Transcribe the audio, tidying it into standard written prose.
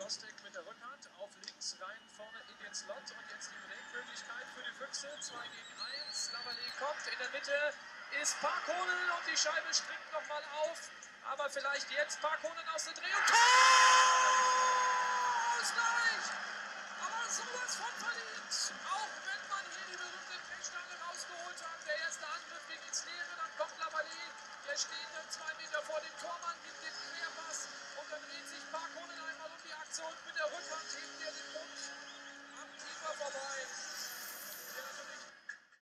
Kostek mit der Rückhand auf links, rein vorne in den Slot und jetzt die Breakmöglichkeit für die Füchse. 2 gegen 1. Lavalley kommt, in der Mitte ist Parkhonen und die Scheibe springt nochmal auf. Aber vielleicht jetzt Parkhonen aus der Drehung. Tor! Ausgleich!